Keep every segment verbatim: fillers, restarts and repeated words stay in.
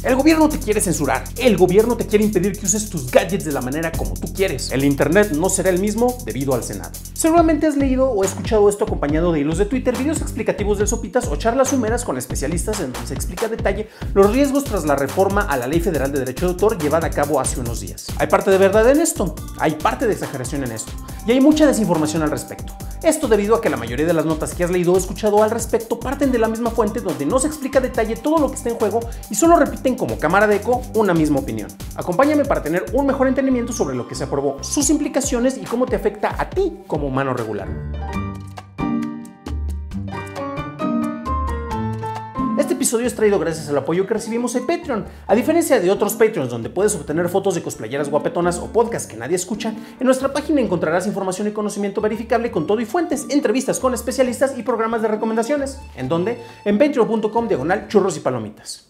El gobierno te quiere censurar. El gobierno te quiere impedir que uses tus gadgets de la manera como tú quieres. El internet no será el mismo debido al Senado. Seguramente has leído o escuchado esto acompañado de hilos de Twitter, videos explicativos del Sopitas o charlas sumeras con especialistas en donde se explica a detalle los riesgos tras la reforma a la Ley Federal de Derecho de Autor llevada a cabo hace unos días. Hay parte de verdad en esto, hay parte de exageración en esto, y hay mucha desinformación al respecto. Esto debido a que la mayoría de las notas que has leído o escuchado al respecto parten de la misma fuente donde no se explica a detalle todo lo que está en juego y solo repiten como cámara de eco una misma opinión. Acompáñame para tener un mejor entendimiento sobre lo que se aprobó, sus implicaciones y cómo te afecta a ti como humano regular. Este episodio es traído gracias al apoyo que recibimos en Patreon. A diferencia de otros Patreons donde puedes obtener fotos de cosplayeras guapetonas o podcasts que nadie escucha, en nuestra página encontrarás información y conocimiento verificable con todo y fuentes, entrevistas con especialistas y programas de recomendaciones. ¿En dónde? En patreon punto com diagonal churros y palomitas.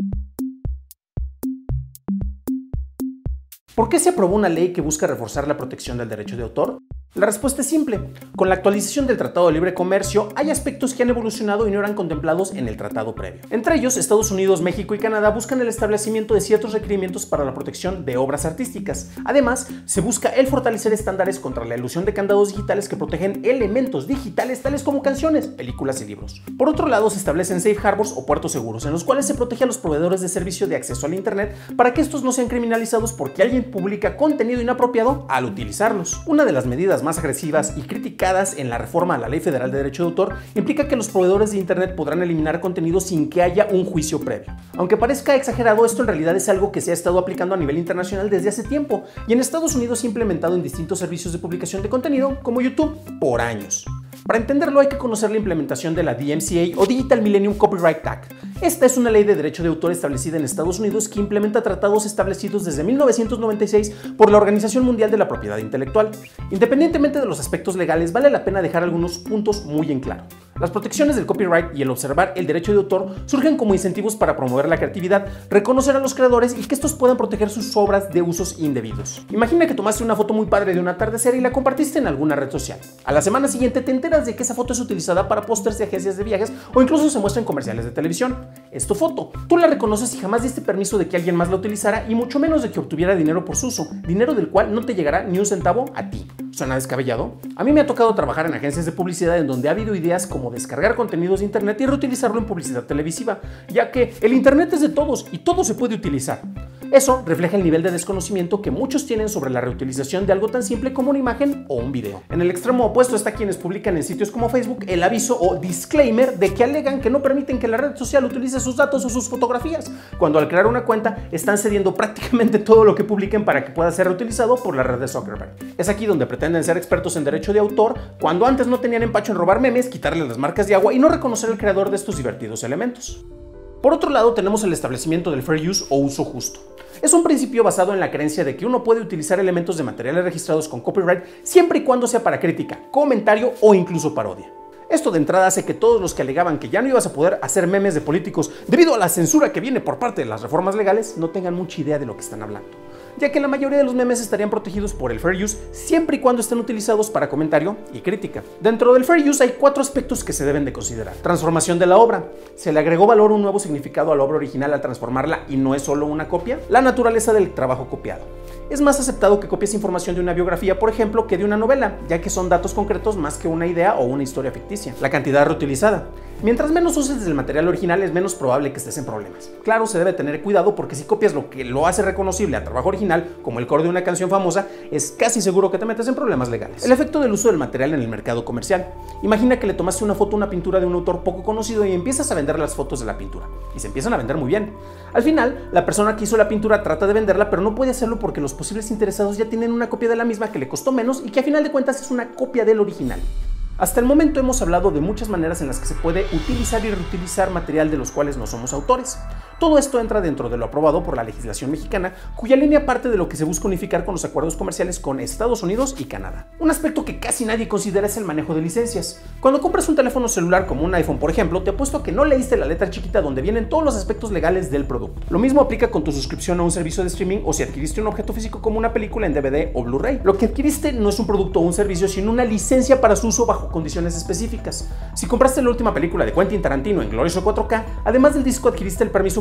¿Por qué se aprobó una ley que busca reforzar la protección del derecho de autor? La respuesta es simple. Con la actualización del Tratado de Libre Comercio, hay aspectos que han evolucionado y no eran contemplados en el tratado previo. Entre ellos, Estados Unidos, México y Canadá buscan el establecimiento de ciertos requerimientos para la protección de obras artísticas. Además, se busca el fortalecer estándares contra la elusión de candados digitales que protegen elementos digitales tales como canciones, películas y libros. Por otro lado, se establecen safe harbors o puertos seguros, en los cuales se protege a los proveedores de servicio de acceso al Internet para que estos no sean criminalizados porque alguien publica contenido inapropiado al utilizarlos. Una de las medidas más agresivas y criticadas en la reforma a la Ley Federal de Derecho de Autor implica que los proveedores de Internet podrán eliminar contenido sin que haya un juicio previo. Aunque parezca exagerado, esto en realidad es algo que se ha estado aplicando a nivel internacional desde hace tiempo y en Estados Unidos se ha implementado en distintos servicios de publicación de contenido como YouTube por años. Para entenderlo hay que conocer la implementación de la D M C A o Digital Millennium Copyright Act. Esta es una ley de derecho de autor establecida en Estados Unidos que implementa tratados establecidos desde mil novecientos noventa y seis por la Organización Mundial de la Propiedad Intelectual. Independientemente de los aspectos legales, vale la pena dejar algunos puntos muy en claro. Las protecciones del copyright y el observar el derecho de autor surgen como incentivos para promover la creatividad, reconocer a los creadores y que estos puedan proteger sus obras de usos indebidos. Imagina que tomaste una foto muy padre de un atardecer y la compartiste en alguna red social. A la semana siguiente te enteras de que esa foto es utilizada para pósters de agencias de viajes o incluso se muestra en comerciales de televisión. Es tu foto. Tú la reconoces y jamás diste permiso de que alguien más la utilizara y mucho menos de que obtuviera dinero por su uso, dinero del cual no te llegará ni un centavo a ti. ¿Suena descabellado? A mí me ha tocado trabajar en agencias de publicidad en donde ha habido ideas como descargar contenidos de internet y reutilizarlo en publicidad televisiva, ya que el internet es de todos y todo se puede utilizar. Eso refleja el nivel de desconocimiento que muchos tienen sobre la reutilización de algo tan simple como una imagen o un video. En el extremo opuesto está quienes publican en sitios como Facebook el aviso o disclaimer de que alegan que no permiten que la red social utilice sus datos o sus fotografías, cuando al crear una cuenta están cediendo prácticamente todo lo que publiquen para que pueda ser reutilizado por la red de Zuckerberg. Es aquí donde pretenden ser expertos en derecho de autor, cuando antes no tenían empacho en robar memes, quitarle las marcas de agua y no reconocer al creador de estos divertidos elementos. Por otro lado, tenemos el establecimiento del fair use o uso justo. Es un principio basado en la creencia de que uno puede utilizar elementos de materiales registrados con copyright siempre y cuando sea para crítica, comentario o incluso parodia. Esto de entrada hace que todos los que alegaban que ya no ibas a poder hacer memes de políticos debido a la censura que viene por parte de las reformas legales no tengan mucha idea de lo que están hablando, ya que la mayoría de los memes estarían protegidos por el fair use siempre y cuando estén utilizados para comentario y crítica. Dentro del fair use hay cuatro aspectos que se deben de considerar. Transformación de la obra. ¿Se le agregó valor, un nuevo significado a la obra original al transformarla y no es solo una copia? La naturaleza del trabajo copiado. Es más aceptado que copies información de una biografía, por ejemplo, que de una novela, ya que son datos concretos más que una idea o una historia ficticia. La cantidad reutilizada. Mientras menos uses del material original es menos probable que estés en problemas. Claro, se debe tener cuidado porque si copias lo que lo hace reconocible al trabajo original, como el coro de una canción famosa, es casi seguro que te metes en problemas legales. El efecto del uso del material en el mercado comercial. Imagina que le tomaste una foto a una pintura de un autor poco conocido y empiezas a vender las fotos de la pintura. Y se empiezan a vender muy bien. Al final, la persona que hizo la pintura trata de venderla, pero no puede hacerlo porque los posibles interesados ya tienen una copia de la misma que le costó menos y que a final de cuentas es una copia del original. Hasta el momento hemos hablado de muchas maneras en las que se puede utilizar y reutilizar material de los cuales no somos autores. Todo esto entra dentro de lo aprobado por la legislación mexicana, cuya línea parte de lo que se busca unificar con los acuerdos comerciales con Estados Unidos y Canadá. Un aspecto que casi nadie considera es el manejo de licencias. Cuando compras un teléfono celular como un iPhone, por ejemplo, te apuesto a que no leíste la letra chiquita donde vienen todos los aspectos legales del producto. Lo mismo aplica con tu suscripción a un servicio de streaming o si adquiriste un objeto físico como una película en D V D o Blu-ray. Lo que adquiriste no es un producto o un servicio, sino una licencia para su uso bajo condiciones específicas. Si compraste la última película de Quentin Tarantino en glorioso cuatro K, además del disco adquiriste el permiso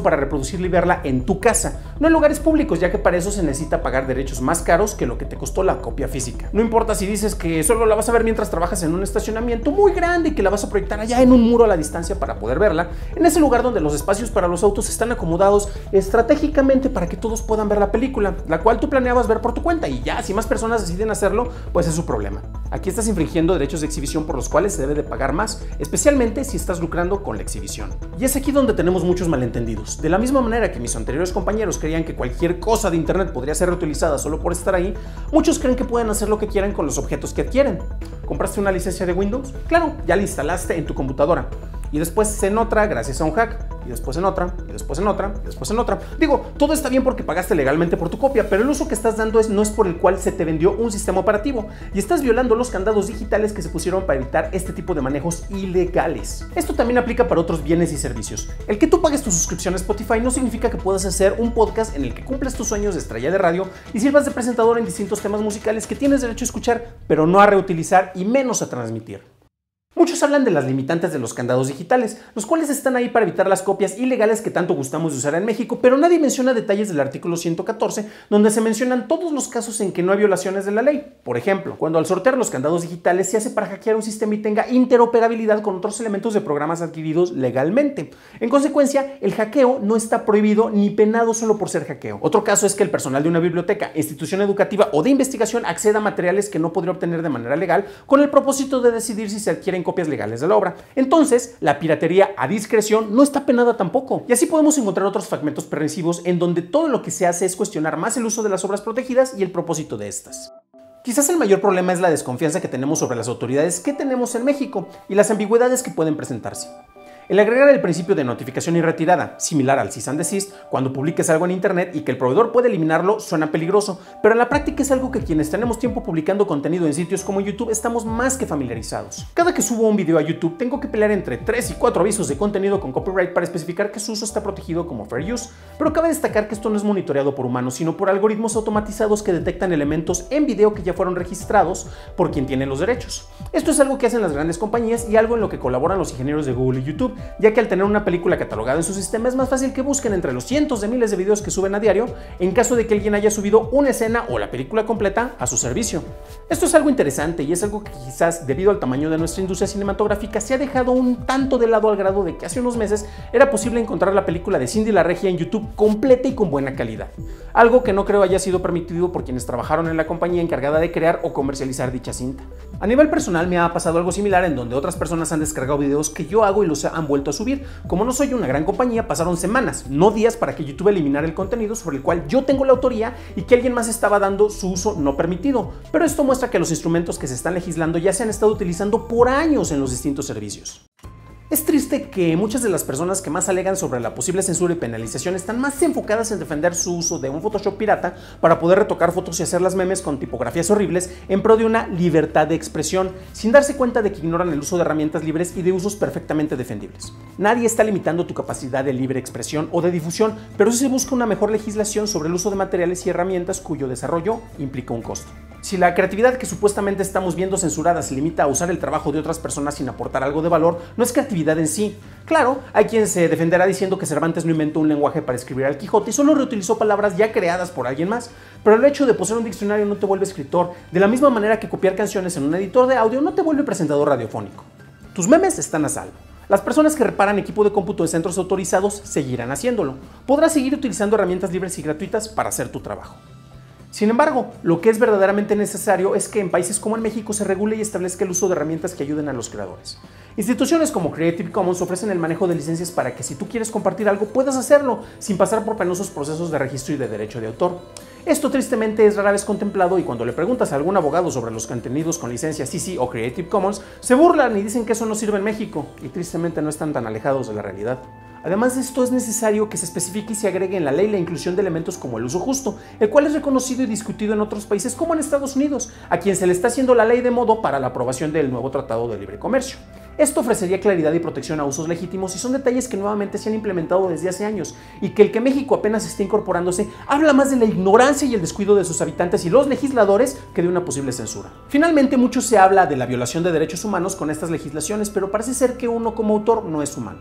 para reproducirla y verla en tu casa, no en lugares públicos, ya que para eso se necesita pagar derechos más caros que lo que te costó la copia física. No importa si dices que solo la vas a ver mientras trabajas en un estacionamiento muy grande y que la vas a proyectar allá en un muro a la distancia para poder verla, en ese lugar donde los espacios para los autos están acomodados estratégicamente para que todos puedan ver la película, la cual tú planeabas ver por tu cuenta, y ya, si más personas deciden hacerlo, pues es su problema. Aquí estás infringiendo derechos de exhibición por los cuales se debe de pagar más, especialmente si estás lucrando con la exhibición. Y es aquí donde tenemos muchos malentendidos. De la misma manera que mis anteriores compañeros creían que cualquier cosa de internet podría ser reutilizada solo por estar ahí, muchos creen que pueden hacer lo que quieran con los objetos que adquieren. ¿Compraste una licencia de Windows? Claro, ya la instalaste en tu computadora. Y después en otra gracias a un hack, y después en otra, y después en otra, y después en otra. Digo, todo está bien porque pagaste legalmente por tu copia, pero el uso que estás dando es, no es por el cual se te vendió un sistema operativo, y estás violando los candados digitales que se pusieron para evitar este tipo de manejos ilegales. Esto también aplica para otros bienes y servicios. El que tú pagues tu suscripción a Spotify no significa que puedas hacer un podcast en el que cumples tus sueños de estrella de radio y sirvas de presentador en distintos temas musicales que tienes derecho a escuchar, pero no a reutilizar y menos a transmitir. Muchos hablan de las limitantes de los candados digitales, los cuales están ahí para evitar las copias ilegales que tanto gustamos de usar en México, pero nadie menciona detalles del artículo ciento catorce, donde se mencionan todos los casos en que no hay violaciones de la ley. Por ejemplo, cuando al sortear los candados digitales se hace para hackear un sistema y tenga interoperabilidad con otros elementos de programas adquiridos legalmente. En consecuencia, el hackeo no está prohibido ni penado solo por ser hackeo. Otro caso es que el personal de una biblioteca, institución educativa o de investigación acceda a materiales que no podría obtener de manera legal con el propósito de decidir si se adquieren copias legales de la obra. Entonces, la piratería a discreción no está penada tampoco. Y así podemos encontrar otros fragmentos permisivos en donde todo lo que se hace es cuestionar más el uso de las obras protegidas y el propósito de estas. Quizás el mayor problema es la desconfianza que tenemos sobre las autoridades que tenemos en México y las ambigüedades que pueden presentarse. El agregar el principio de notificación y retirada, similar al cease and desist, cuando publiques algo en internet y que el proveedor puede eliminarlo, suena peligroso, pero en la práctica es algo que quienes tenemos tiempo publicando contenido en sitios como YouTube estamos más que familiarizados. Cada que subo un video a YouTube tengo que pelear entre tres y cuatro avisos de contenido con copyright para especificar que su uso está protegido como fair use, pero cabe destacar que esto no es monitoreado por humanos, sino por algoritmos automatizados que detectan elementos en video que ya fueron registrados por quien tiene los derechos. Esto es algo que hacen las grandes compañías y algo en lo que colaboran los ingenieros de Google y YouTube, ya que al tener una película catalogada en su sistema es más fácil que busquen entre los cientos de miles de videos que suben a diario en caso de que alguien haya subido una escena o la película completa a su servicio. Esto es algo interesante y es algo que quizás debido al tamaño de nuestra industria cinematográfica se ha dejado un tanto de lado al grado de que hace unos meses era posible encontrar la película de Cindy la Regia en YouTube completa y con buena calidad, algo que no creo haya sido permitido por quienes trabajaron en la compañía encargada de crear o comercializar dicha cinta. A nivel personal me ha pasado algo similar en donde otras personas han descargado videos que yo hago y los han vuelto a subir. Como no soy una gran compañía, pasaron semanas, no días, para que YouTube eliminara el contenido sobre el cual yo tengo la autoría y que alguien más estaba dando su uso no permitido. Pero esto muestra que los instrumentos que se están legislando ya se han estado utilizando por años en los distintos servicios. Es triste que muchas de las personas que más alegan sobre la posible censura y penalización están más enfocadas en defender su uso de un Photoshop pirata para poder retocar fotos y hacer las memes con tipografías horribles en pro de una libertad de expresión, sin darse cuenta de que ignoran el uso de herramientas libres y de usos perfectamente defendibles. Nadie está limitando tu capacidad de libre expresión o de difusión, pero sí se busca una mejor legislación sobre el uso de materiales y herramientas cuyo desarrollo implica un costo. Si la creatividad que supuestamente estamos viendo censurada se limita a usar el trabajo de otras personas sin aportar algo de valor, no es creatividad en sí. Claro, hay quien se defenderá diciendo que Cervantes no inventó un lenguaje para escribir al Quijote y solo reutilizó palabras ya creadas por alguien más, pero el hecho de poseer un diccionario no te vuelve escritor, de la misma manera que copiar canciones en un editor de audio no te vuelve presentador radiofónico. Tus memes están a salvo. Las personas que reparan equipo de cómputo en centros autorizados seguirán haciéndolo. Podrás seguir utilizando herramientas libres y gratuitas para hacer tu trabajo. Sin embargo, lo que es verdaderamente necesario es que en países como en México se regule y establezca el uso de herramientas que ayuden a los creadores. Instituciones como Creative Commons ofrecen el manejo de licencias para que si tú quieres compartir algo puedas hacerlo sin pasar por penosos procesos de registro y de derecho de autor. Esto tristemente es rara vez contemplado y cuando le preguntas a algún abogado sobre los contenidos con licencia C C o Creative Commons, se burlan y dicen que eso no sirve en México y tristemente no están tan alejados de la realidad. Además de esto, es necesario que se especifique y se agregue en la ley la inclusión de elementos como el uso justo, el cual es reconocido y discutido en otros países como en Estados Unidos, a quien se le está haciendo la ley de modo para la aprobación del nuevo Tratado de Libre Comercio. Esto ofrecería claridad y protección a usos legítimos y son detalles que nuevamente se han implementado desde hace años y que el que México apenas esté incorporándose habla más de la ignorancia y el descuido de sus habitantes y los legisladores que de una posible censura. Finalmente, mucho se habla de la violación de derechos humanos con estas legislaciones, pero parece ser que uno como autor no es humano.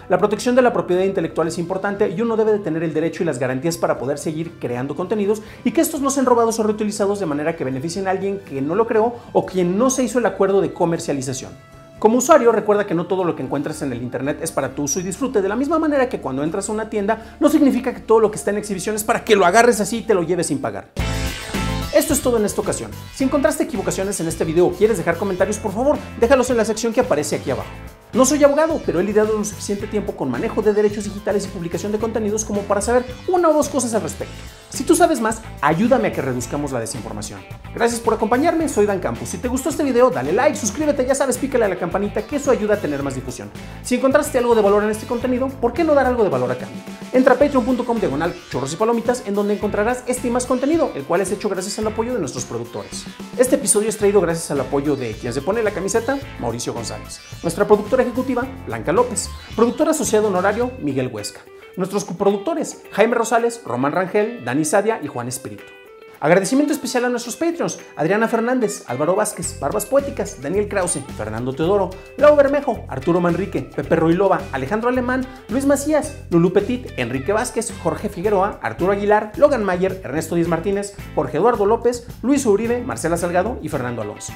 La protección de la propiedad intelectual es importante y uno debe de tener el derecho y las garantías para poder seguir creando contenidos y que estos no sean robados o reutilizados de manera que beneficien a alguien que no lo creó o quien no se hizo el acuerdo de comercialización. Como usuario, recuerda que no todo lo que encuentras en el internet es para tu uso y disfrute, de la misma manera que cuando entras a una tienda no significa que todo lo que está en exhibición es para que lo agarres así y te lo lleves sin pagar. Esto es todo en esta ocasión. Si encontraste equivocaciones en este video o quieres dejar comentarios, por favor, déjalos en la sección que aparece aquí abajo. No soy abogado, pero he lidiado lo suficiente tiempo con manejo de derechos digitales y publicación de contenidos como para saber una o dos cosas al respecto. Si tú sabes más, ayúdame a que reduzcamos la desinformación. Gracias por acompañarme, soy Dan Campos. Si te gustó este video, dale like, suscríbete, ya sabes, pícale a la campanita, que eso ayuda a tener más difusión. Si encontraste algo de valor en este contenido, ¿por qué no dar algo de valor a cambio? Entra a patreon punto com diagonal chorros y palomitas, en donde encontrarás este y más contenido, el cual es hecho gracias al apoyo de nuestros productores. Este episodio es traído gracias al apoyo de quien se pone la camiseta, Mauricio González. Nuestra productora ejecutiva, Blanca López. Productor asociado honorario, Miguel Huesca. Nuestros coproductores, Jaime Rosales, Román Rangel, Dani Sadia y Juan Espíritu. Agradecimiento especial a nuestros Patreons, Adriana Fernández, Álvaro Vázquez, Barbas Poéticas, Daniel Krause, Fernando Teodoro, Lau Bermejo, Arturo Manrique, Pepe Roilova, Alejandro Alemán, Luis Macías, Lulú Petit, Enrique Vázquez, Jorge Figueroa, Arturo Aguilar, Logan Mayer, Ernesto Díaz Martínez, Jorge Eduardo López, Luis Uribe, Marcela Salgado y Fernando Alonso.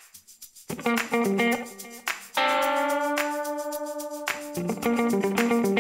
Thank you.